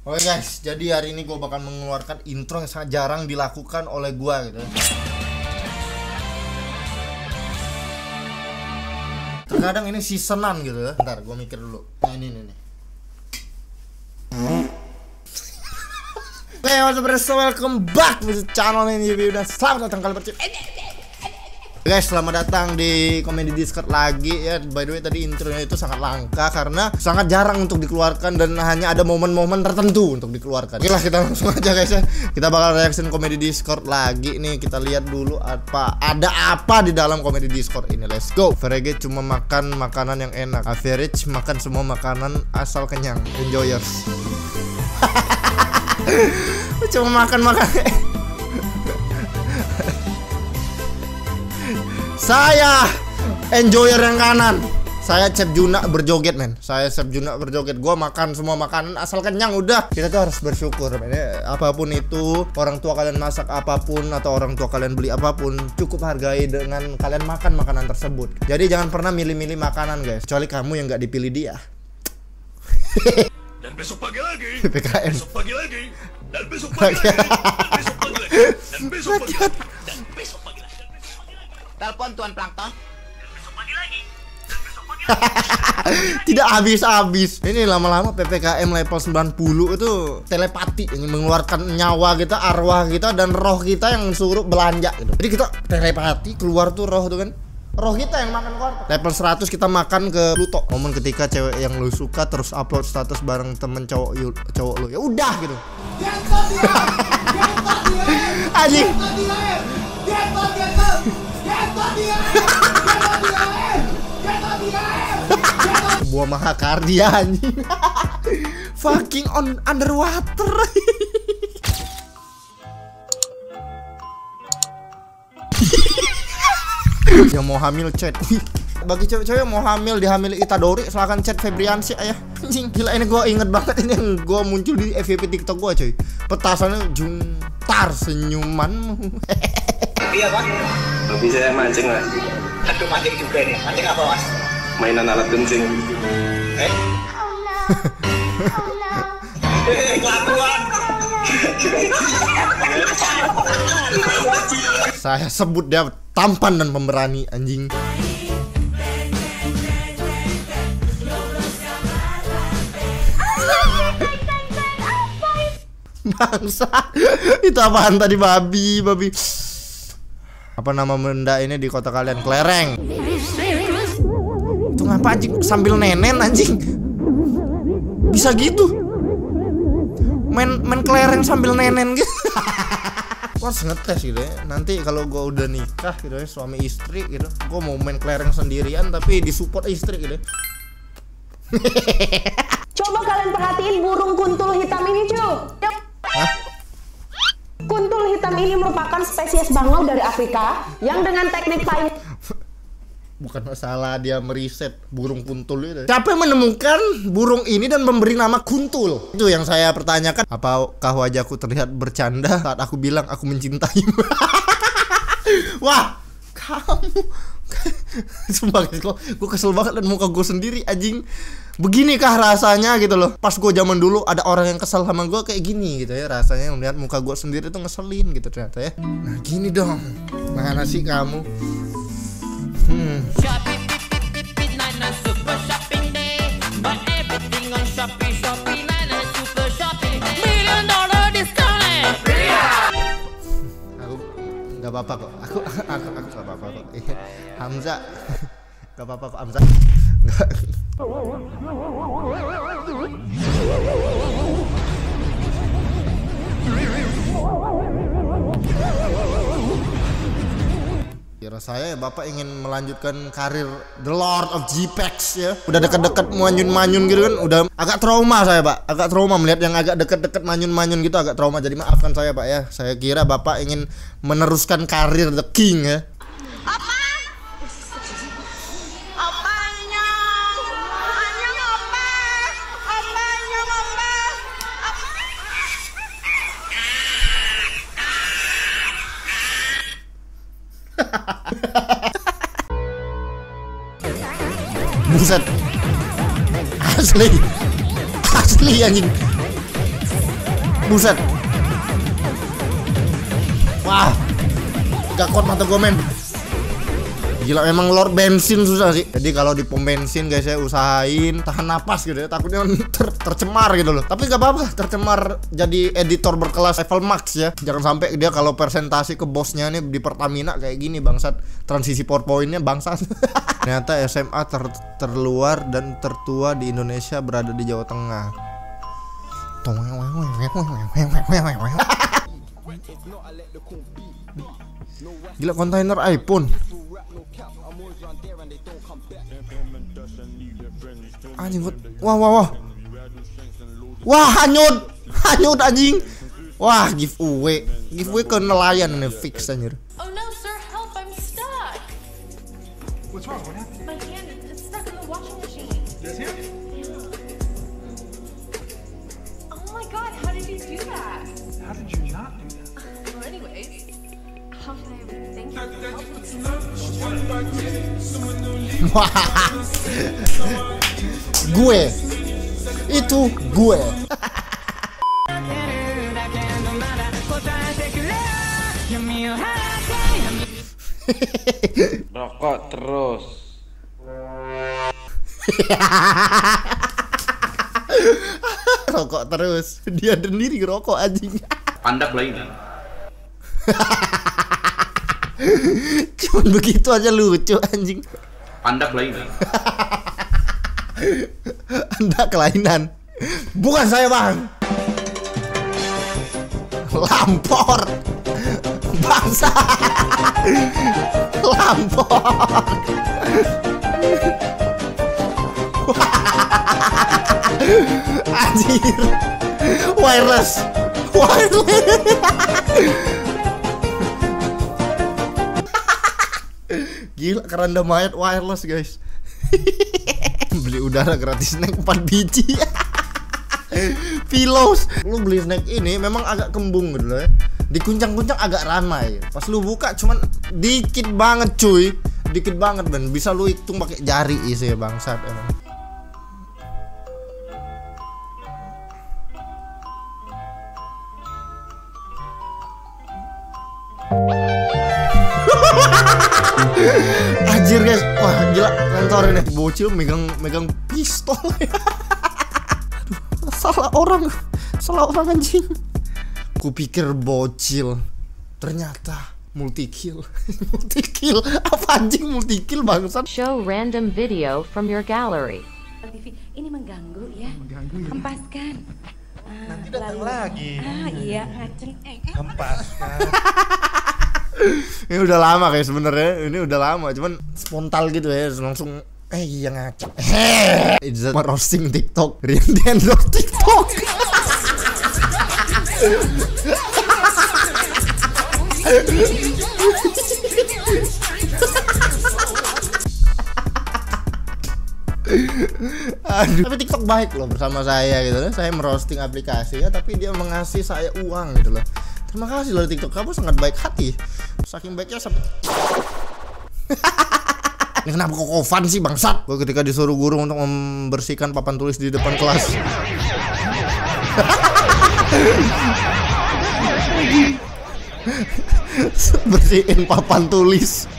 Oke guys, jadi hari ini gue bakal mengeluarkan intro yang sangat jarang dilakukan oleh gue gitu. Terkadang ini seasonan gitu ya. Bentar, gue mikir dulu. Nah ini nih. Oke, welcome back to channel ini. Udah selamat datang kalian guys, selamat datang di Komedi Discord lagi ya. By the way tadi intronya itu sangat langka karena sangat jarang untuk dikeluarkan dan hanya ada momen-momen tertentu untuk dikeluarkan. Oke lah, kita langsung aja guys ya. Kita bakal reaction Komedi Discord lagi nih. Kita lihat dulu ada apa di dalam Komedi Discord ini. Let's go. Verege cuma makan makanan yang enak. Average makan semua makanan asal kenyang. Enjoyers. Cuma makan makanan. Saya enjoyer yang kanan. Saya Chef Juna berjoget men. Saya Chef Juna berjoget. Gua makan semua makanan asal kenyang udah. Kita tuh harus bersyukur men. Apapun itu, orang tua kalian masak apapun atau orang tua kalian beli apapun, cukup hargai dengan kalian makan makanan tersebut. Jadi jangan pernah milih-milih makanan guys. Kecuali kamu yang nggak dipilih dia. Dan besok pagi lagi. PPKM. Besok pagi lagi. Dan besok pagi lagi. Dan besok pagi lagi. Dan besok pagi lagi. Dan besok pagi lagi. Telepon Tuan Plankton. Dan besok pagi lagi. Dan besok pagi lagi. Tidak habis-habis. Ini lama-lama PPKM level 90 itu telepati, yang mengeluarkan nyawa kita, arwah kita dan roh kita yang suruh belanja gitu. Jadi kita telepati keluar tuh roh tuh kan. Roh kita yang makan keluar. Level 100 kita makan ke Pluto. Momen ketika cewek yang lu suka terus upload status bareng temen cowok lu. Ya udah gitu. Anjing. Sebuah mahakarya anjing. Fucking on underwater. Yang mau hamil chat. Bagi cewek-cewek mau hamil dihamil Itadori silahkan chat Febriansyah ya. Anjing gila, ini gue inget banget ini yang gue muncul di FYP TikTok gue cuy. Petasannya juntar senyumanmu. Iya pak. Hobi saya mancing mas. Aduh mancing juga nih. Mancing apa mas? Mainan alat kencing. Kelakuan. Saya sebut dia tampan dan pemberani anjing. Bangsa. Itu apaan tadi? Babi. Apa nama benda ini di kota kalian? Kelereng. Itu ngapa anjing sambil nenen anjing? Bisa gitu. Main kelereng sambil nenen gitu. Gua harus ngetes gitu ya. Nanti kalau gua udah nikah gitu ya, suami istri gitu, gua mau main kelereng sendirian tapi disupport istri gitu ya. Coba kalian perhatiin burung kuntul hitam ini cuy. Hah? Kuntul hitam ini merupakan spesies bangau dari Afrika yang dengan teknik paling. Bukan masalah dia meriset burung kuntul itu. Siapa yang menemukan burung ini dan memberi nama kuntul? Itu yang saya pertanyakan. Apakah wajahku terlihat bercanda saat aku bilang aku mencintaimu? Wah, kamu. Sumpah guys, gue kesel banget dan muka gue sendiri anjing. Beginikah rasanya gitu loh. Pas gue zaman dulu ada orang yang kesel sama gue kayak gini gitu ya. Rasanya melihat muka gue sendiri tuh ngeselin gitu ternyata ya. Nah gini dong. Mana sih kamu? Aku nggak apa-apa kok. Aku nggak apa-apa kok. Hamzah nggak apa-apa kok Hamzah. Nggak. Kira saya Bapak ingin melanjutkan karir The Lord of JPEX ya. Udah dekat-dekat manyun-manyun gitu kan. Udah agak trauma saya Pak. Agak trauma melihat yang agak dekat-dekat manyun-manyun gitu, agak trauma. Jadi maafkan saya Pak ya. Saya kira Bapak ingin meneruskan karir The King ya. Buset. Asli anjing. Buset. Wah, gak kuat mata gue men. Gila, memang Lord bensin susah sih. Jadi kalau di pom bensin guys, saya usahain tahan napas gitu ya. Takutnya tercemar gitu loh. Tapi gak apa-apa, tercemar jadi editor berkelas level max ya. Jangan sampai dia kalau presentasi ke bosnya nih di Pertamina kayak gini bangsat. Transisi PowerPoint-nya bangsat. Ternyata SMA terluar dan tertua di Indonesia berada di Jawa Tengah. Gila, kontainer iPhone. Anjing, wah. Wah, hanyut anjing. Wah, giveaway ke nelayan nih fix anjir. Oh no, sir, help, I'm stuck. What's wrong? What happened? My hand is stuck in the washing machine. This here? Yeah. Oh my god, how did you do that? How did you not do that? Well, anyways, how can I thank you? Gue itu gue. Rokok terus. Rokok terus. Dia sendiri ngerokok anjing. Pandak lagi. Cuman begitu aja lucu anjing. Pandak lagi. Anda kelainan. Bukan saya, Bang. Lampor. Bangsa. Lampor. Anjir. Wireless. Gila, keranda mayat wireless guys. Beli udara gratis snack 4 biji. Pillows. Lu beli snack ini memang agak kembung gitu loh ya. Dikuncang-kuncang agak ramai. Pas lu buka cuman dikit banget cuy. Dikit banget dan bisa lu hitung pakai jari isi ya bangsat emang. Anjir guys, wah gila kantor ini bocil megang pistol. Aduh, salah orang anjing. Kupikir bocil, ternyata multi kill. Multi kill, apa anjing multi kill bangsat? Show random video from your gallery. TV ini mengganggu ya. Hempaskan. Nanti datang lagi. Iya, ngaceng. Hempaskan. Ini udah lama kayak sebenarnya. Ini udah lama, cuman spontan gitu ya, langsung iya ngacak. It's a roasting TikTok. Rian di endorse TikTok. Aduh. Tapi TikTok baik loh bersama saya gitu loh. Saya merosting aplikasinya tapi dia mengasih saya uang gitu loh. Terima kasih loh TikTok, kamu sangat baik hati. Saking baiknya sampai ini kenapa kokofan sih bangsat? Gue ketika disuruh guru untuk membersihkan papan tulis di depan kelas. Bersihin papan tulis.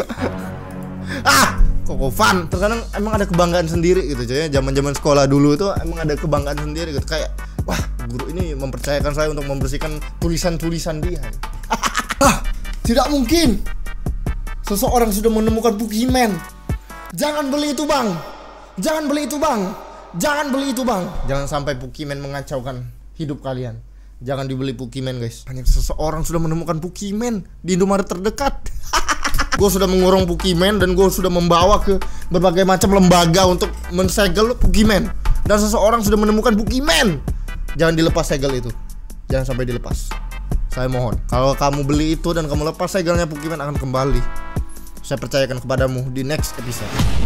Kokofan. Terkadang emang ada kebanggaan sendiri gitu coy. Zaman-zaman sekolah dulu tuh emang ada kebanggaan sendiri gitu, kayak wah, guru ini mempercayakan saya untuk membersihkan tulisan-tulisan dia. Tidak mungkin. Seseorang sudah menemukan Pokemon. Jangan beli itu, Bang. Jangan beli itu, Bang. Jangan beli itu, Bang. Jangan sampai Pokemon mengacaukan hidup kalian. Jangan dibeli Pokemon, guys. Hanya seseorang sudah menemukan Pokemon di Indomaret terdekat. Gue sudah mengurung Pokemon dan gue sudah membawa ke berbagai macam lembaga untuk mensegel Pokemon. Dan seseorang sudah menemukan Pokemon. Jangan dilepas segel itu. Jangan sampai dilepas. Saya mohon. Kalau kamu beli itu dan kamu lepas segelnya, Pokemon akan kembali. Saya percayakan kepadamu di next episode.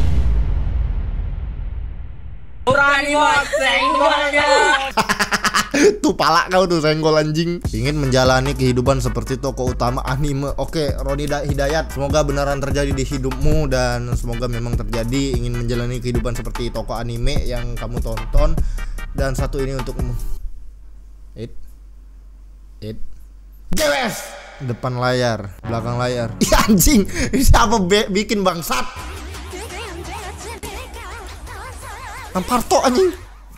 Tuh pala kau tuh senggol anjing. Ingin menjalani kehidupan seperti tokoh utama anime. Oke, Roni Hidayat, semoga beneran terjadi di hidupmu dan semoga memang terjadi. Ingin menjalani kehidupan seperti tokoh anime yang kamu tonton. Dan satu ini untukmu. GWS depan layar, belakang layar. Ih, anjing, siapa bikin bangsat? Parto anjing.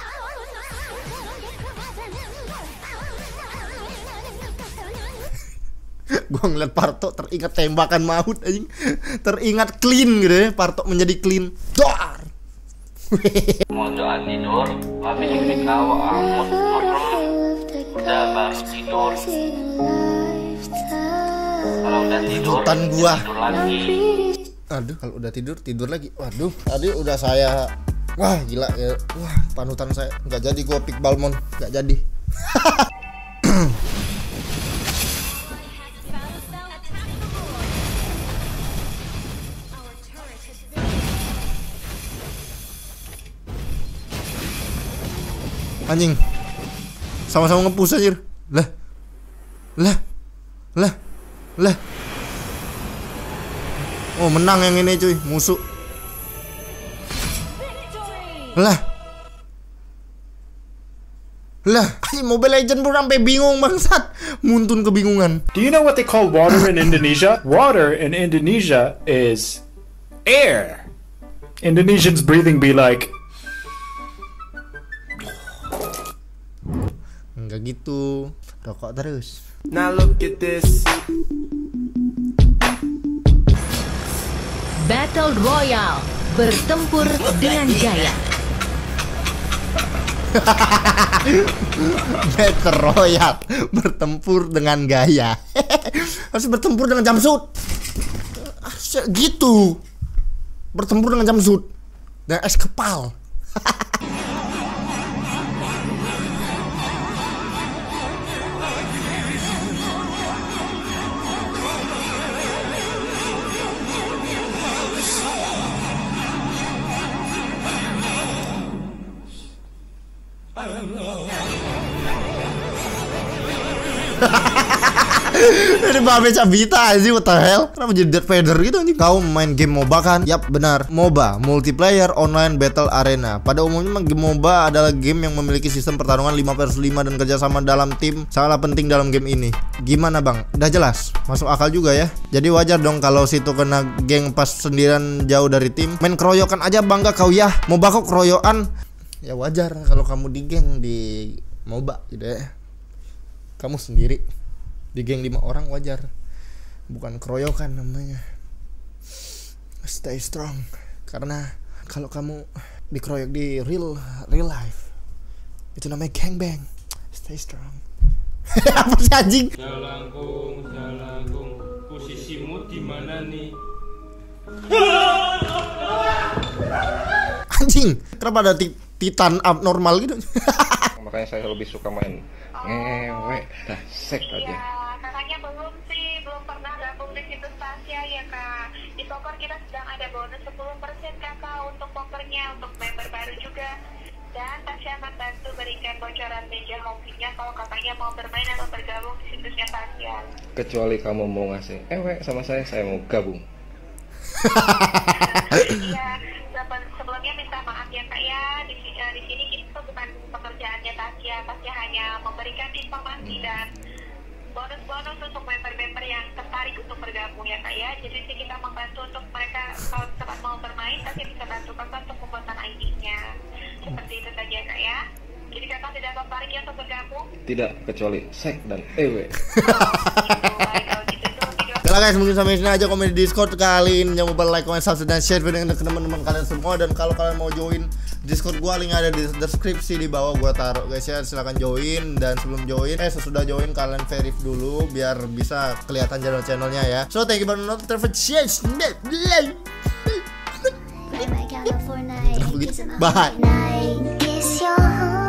Gua ngeliat Parto teringat tembakan maut anjing. Teringat clean gitu ya, Parto menjadi clean. Dar. Mau doa tidur, habis ini kau amut udah baru tidur. Kalau udah tidur, gua. Tidur lagi. Aduh, kalau udah tidur lagi. Waduh, tadi udah saya. Wah, gila ya. Wah, panutan saya. Nggak jadi gua pick Balmon, nggak jadi. Anjing. Sama-sama nge-push anjir. Lah. Oh, menang yang ini cuy, musuh. Lah, Mobile Legends pun sampai bingung bangsat. Muntun kebingungan. Do you know what they call water in Indonesia? Water in Indonesia is air. Indonesians breathing be like. Enggak gitu, rokok terus. Now look at this. Battle Royale, bertempur dengan gaya. Battle Royale, bertempur dengan gaya. Harus bertempur dengan jumpsuit. Gitu. Bertempur dengan jumpsuit dan es kepal. Ini Babe Cabita aja, what the hell? Kenapa jadi Darth Vader gitu anjing? Kau main game MOBA kan? Yap, benar. MOBA, Multiplayer Online Battle Arena. Pada umumnya game MOBA adalah game yang memiliki sistem pertarungan 5-5 dan kerjasama dalam tim sangatlah penting dalam game ini. Gimana bang? Udah jelas? Masuk akal juga ya. Jadi wajar dong kalau situ kena geng pas sendirian jauh dari tim. Main keroyokan aja bangga kau ya. MOBA kok keroyokan? Ya wajar kalau kamu di geng di MOBA gitu ya. Kamu sendiri di geng 5 orang wajar, bukan keroyokan namanya. Stay strong, karena kalau kamu dikeroyok di real life itu namanya gangbang. Stay strong. Apa sih anjing? Jalangkung, posisimu di mana nih? Anjing, kenapa ada titan abnormal gitu? Makanya saya lebih suka main ngewek, dah sek aja. Kakaknya belum sih, belum pernah gabung di situs Tasya ya kak. Di poker kita sedang ada bonus 10% kakak untuk pokernya, untuk member baru juga. Dan Tasya akan bantu berikan bocoran meja hobinya kalau kakaknya mau bermain atau bergabung di situsnya Tasya. Kecuali kamu mau ngasih ewek sama saya mau gabung. Iya, sebelumnya minta maaf ya kak ya. Di sini itu bukan pekerjaannya Tasya. Tasya hanya memberikan informasi dan bonus-bonus untuk member-member yang tertarik untuk bergabung ya kak ya. Jadi sih kita membantu untuk mereka kalau teman mau bermain, Tasya bisa bantu kakak untuk pembuatan ID-nya. Seperti itu saja kak ya. Jadi kakak tidak tertarik ya untuk bergabung? Tidak, kecuali sek dan ewe. Kalau guys, mungkin sampai sini aja komen di Discord kali ini. Jangan lupa like, comment, subscribe, dan share video dengan teman-teman kalian semua. Dan kalau kalian mau join Discord gua, link ada di deskripsi di bawah gua taruh guys ya. Silahkan join, dan sebelum join, sesudah join kalian verif dulu biar bisa kelihatan channel-channelnya ya. So thank you for notification. Bye.